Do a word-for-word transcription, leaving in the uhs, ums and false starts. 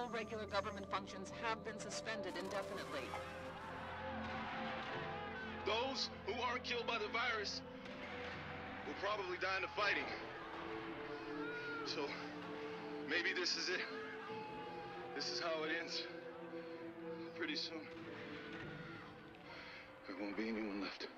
all regular government functions have been suspended indefinitely. Those who aren't killed by the virus will probably die in the fighting. So, maybe this is it. This is how it ends. Pretty soon, there won't be anyone left.